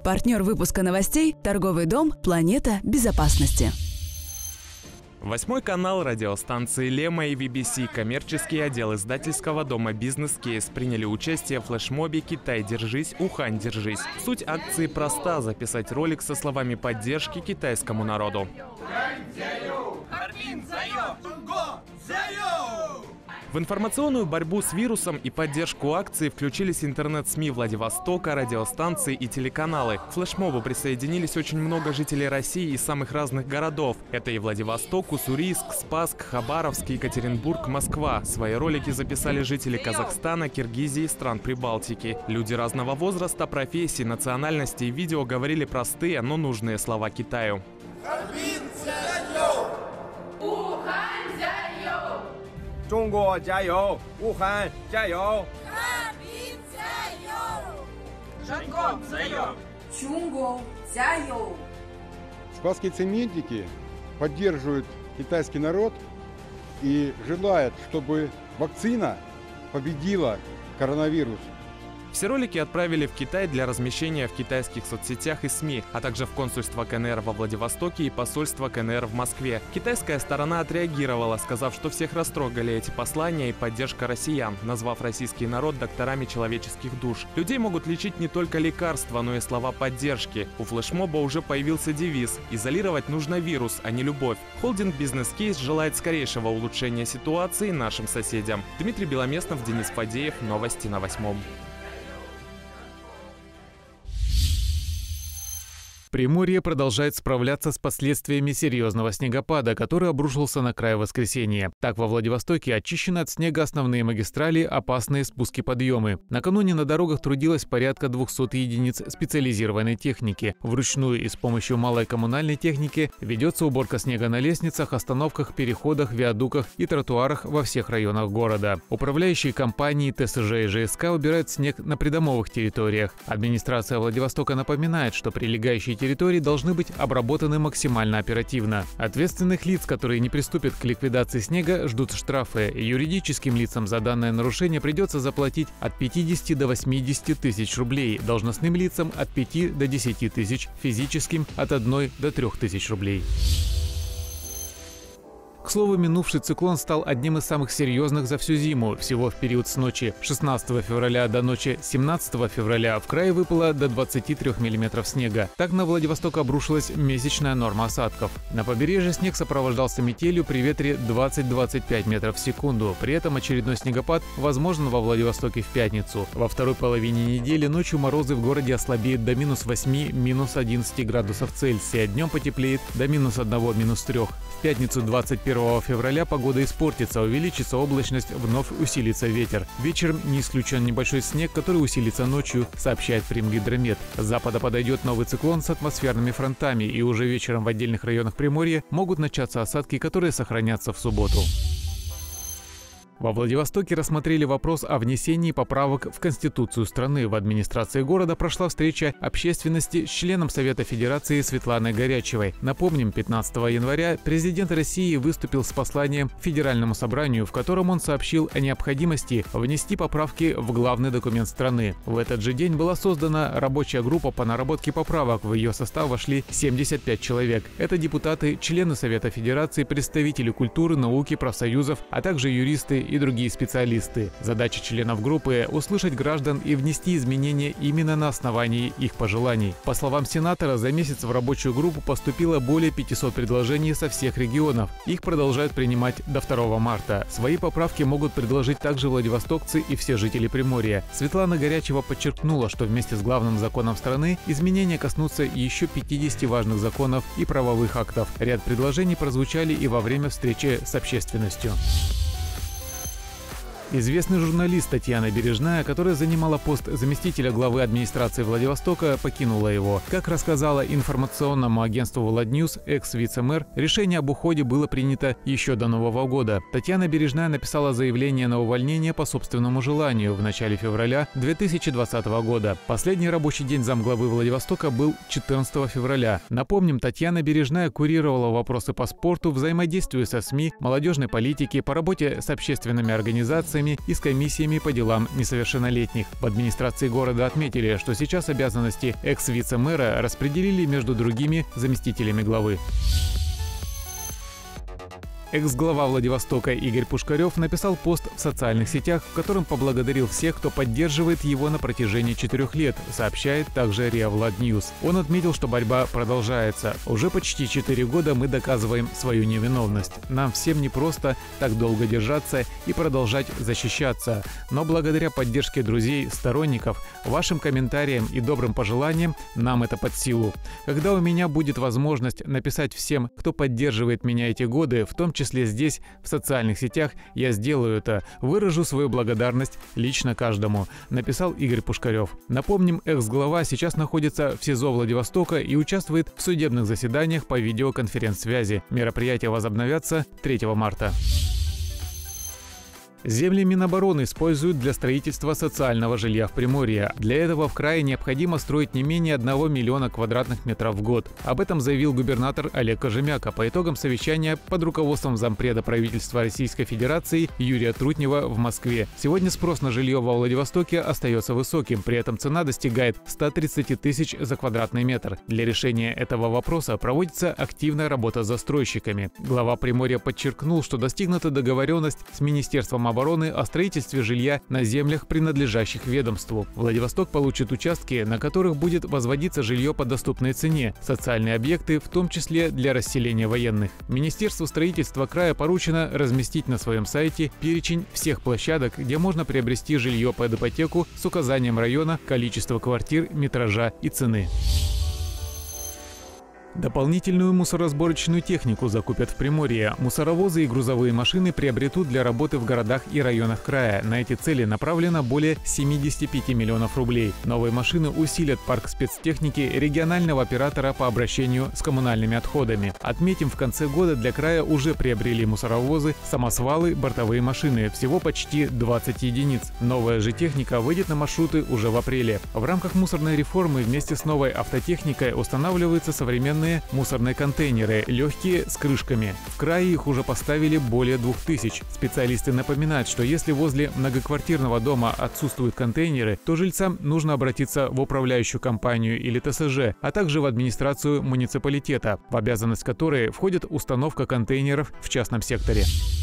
Партнер выпуска новостей – торговый дом «Планета безопасности». 8 канал радиостанции Лема и BBC, коммерческий отдел издательского дома «Бизнес-кейс» приняли участие в флешмобе «Китай, держись, Ухань, держись». Суть акции проста – записать ролик со словами поддержки китайскому народу. В информационную борьбу с вирусом и поддержку акции включились интернет-СМИ Владивостока, радиостанции и телеканалы. К флешмобу присоединились очень много жителей России из самых разных городов. Это и Владивосток, Уссурийск, Спасск, Хабаровск, Екатеринбург, Москва. Свои ролики записали жители Казахстана, Киргизии и стран Прибалтики. Люди разного возраста, профессий, национальностей. Видео говорили простые, но нужные слова Китаю. Спасские цементники поддерживают китайский народ и желают, чтобы вакцина победила коронавирус. Все ролики отправили в Китай для размещения в китайских соцсетях и СМИ, а также в консульство КНР во Владивостоке и посольство КНР в Москве. Китайская сторона отреагировала, сказав, что всех растрогали эти послания и поддержка россиян, назвав российский народ докторами человеческих душ. Людей могут лечить не только лекарства, но и слова поддержки. У флешмоба уже появился девиз «Изолировать нужно вирус, а не любовь». Холдинг «Бизнес-кейс» желает скорейшего улучшения ситуации нашим соседям. Дмитрий Беломестнов, Денис Фадеев. Новости на 8. Приморье продолжает справляться с последствиями серьезного снегопада, который обрушился на край в воскресенье. Так, во Владивостоке очищены от снега основные магистрали, опасные спуски-подъемы. Накануне на дорогах трудилось порядка 200 единиц специализированной техники. Вручную и с помощью малой коммунальной техники ведется уборка снега на лестницах, остановках, переходах, виадуках и тротуарах во всех районах города. Управляющие компании ТСЖ и ЖСК убирают снег на придомовых территориях. Администрация Владивостока напоминает, что прилегающие территории должны быть обработаны максимально оперативно. Ответственных лиц, которые не приступят к ликвидации снега, ждут штрафы. Юридическим лицам за данное нарушение придется заплатить от 50 до 80 тысяч рублей, должностным лицам от 5 до 10 тысяч, физическим от 1 до 3 тысяч рублей. К слову, минувший циклон стал одним из самых серьезных за всю зиму. Всего в период с ночи 16 февраля до ночи 17 февраля в крае выпало до 23 мм снега. Так на Владивосток обрушилась месячная норма осадков. На побережье снег сопровождался метелью при ветре 20-25 метров в секунду. При этом очередной снегопад возможен во Владивостоке в пятницу. Во второй половине недели ночью морозы в городе ослабеют до -8, -11 градусов Цельсия. Днем потеплеет до -1, -3. В пятницу 21 февраля погода испортится, увеличится облачность, вновь усилится ветер. Вечером не исключен небольшой снег, который усилится ночью, сообщает Примгидромет. С запада подойдет новый циклон с атмосферными фронтами, и уже вечером в отдельных районах Приморья могут начаться осадки, которые сохранятся в субботу. Во Владивостоке рассмотрели вопрос о внесении поправок в Конституцию страны. В администрации города прошла встреча общественности с членом Совета Федерации Светланой Горячевой. Напомним, 15 января президент России выступил с посланием Федеральному собранию, в котором он сообщил о необходимости внести поправки в главный документ страны. В этот же день была создана рабочая группа по наработке поправок. В ее состав вошли 75 человек. Это депутаты, члены Совета Федерации, представители культуры, науки, профсоюзов, а также юристы и другие специалисты. Задача членов группы – услышать граждан и внести изменения именно на основании их пожеланий. По словам сенатора, за месяц в рабочую группу поступило более 500 предложений со всех регионов. Их продолжают принимать до 2 марта. Свои поправки могут предложить также владивостокцы и все жители Приморья. Светлана Горячева подчеркнула, что вместе с главным законом страны изменения коснутся еще 50 важных законов и правовых актов. Ряд предложений прозвучали и во время встречи с общественностью. Известный журналист Татьяна Бережная, которая занимала пост заместителя главы администрации Владивостока, покинула его. Как рассказала информационному агентству «Владньюз» экс-вице-мэр, решение об уходе было принято еще до Нового года. Татьяна Бережная написала заявление на увольнение по собственному желанию в начале февраля 2020 года. Последний рабочий день замглавы Владивостока был 14 февраля. Напомним, Татьяна Бережная курировала вопросы по спорту, взаимодействию со СМИ, молодежной политике, по работе с общественными организациями, вопросами и с комиссиями по делам несовершеннолетних. В администрации города отметили, что сейчас обязанности экс-вице-мэра распределили между другими заместителями главы. Экс-глава Владивостока Игорь Пушкарев написал пост в социальных сетях, в котором поблагодарил всех, кто поддерживает его на протяжении 4 лет, сообщает также РИА Влад Ньюс. Он отметил, что борьба продолжается. Уже почти 4 года мы доказываем свою невиновность. Нам всем непросто так долго держаться и продолжать защищаться. Но благодаря поддержке друзей, сторонников, вашим комментариям и добрым пожеланиям нам это под силу. Когда у меня будет возможность написать всем, кто поддерживает меня эти годы, в том числе здесь, в социальных сетях, я сделаю это, выражу свою благодарность лично каждому, написал Игорь Пушкарев. Напомним, экс-глава сейчас находится в СИЗО Владивостока и участвует в судебных заседаниях по видеоконференц-связи. Мероприятия возобновятся 3 марта. Земли Минобороны используют для строительства социального жилья в Приморье. Для этого в крае необходимо строить не менее 1 миллиона квадратных метров в год. Об этом заявил губернатор Олег Кожемяка по итогам совещания под руководством зампреда правительства Российской Федерации Юрия Трутнева в Москве. Сегодня спрос на жилье во Владивостоке остается высоким, при этом цена достигает 130 тысяч за квадратный метр. Для решения этого вопроса проводится активная работа с застройщиками. Глава Приморья подчеркнул, что достигнута договоренность с Министерством обороны о строительстве жилья на землях, принадлежащих ведомству. Владивосток получит участки, на которых будет возводиться жилье по доступной цене, социальные объекты, в том числе для расселения военных. Министерству строительства края поручено разместить на своем сайте перечень всех площадок, где можно приобрести жилье под ипотеку с указанием района, количества квартир, метража и цены. Дополнительную мусоросборочную технику закупят в Приморье. Мусоровозы и грузовые машины приобретут для работы в городах и районах края. На эти цели направлено более 75 миллионов рублей. Новые машины усилят парк спецтехники регионального оператора по обращению с коммунальными отходами. Отметим, в конце года для края уже приобрели мусоровозы, самосвалы, бортовые машины. Всего почти 20 единиц. Новая же техника выйдет на маршруты уже в апреле. В рамках мусорной реформы вместе с новой автотехникой устанавливаются современные мусорные контейнеры, легкие с крышками. В крае их уже поставили более 2000. Специалисты напоминают, что если возле многоквартирного дома отсутствуют контейнеры, то жильцам нужно обратиться в управляющую компанию или ТСЖ, а также в администрацию муниципалитета, в обязанность которой входит установка контейнеров в частном секторе.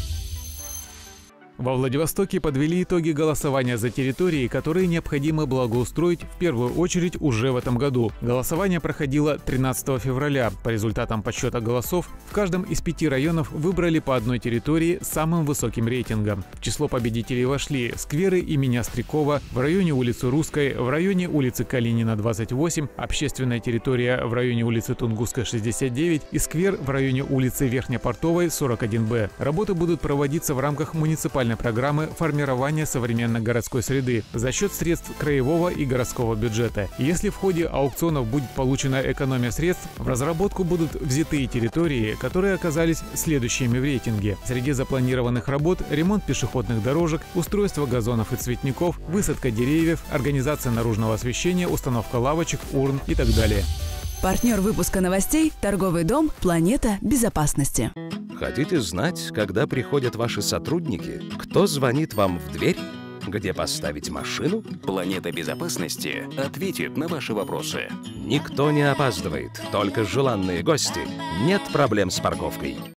Во Владивостоке подвели итоги голосования за территории, которые необходимо благоустроить в первую очередь уже в этом году. Голосование проходило 13 февраля. По результатам подсчета голосов в каждом из 5 районов выбрали по одной территории с самым высоким рейтингом. В число победителей вошли скверы имени Острякова в районе улицы Русской, в районе улицы Калинина 28, общественная территория в районе улицы Тунгусской 69 и сквер в районе улицы Верхнепортовой 41Б. Работы будут проводиться в рамках муниципальной программы формирования современной городской среды за счет средств краевого и городского бюджета. Если в ходе аукционов будет получена экономия средств, в разработку будут взяты и территории, которые оказались следующими в рейтинге. Среди запланированных работ – ремонт пешеходных дорожек, устройство газонов и цветников, высадка деревьев, организация наружного освещения, установка лавочек, урн и так далее. Партнер выпуска новостей – торговый дом «Планета безопасности». Хотите знать, когда приходят ваши сотрудники? Кто звонит вам в дверь? Где поставить машину? Планета безопасности ответит на ваши вопросы. Никто не опаздывает, только желанные гости. Нет проблем с парковкой.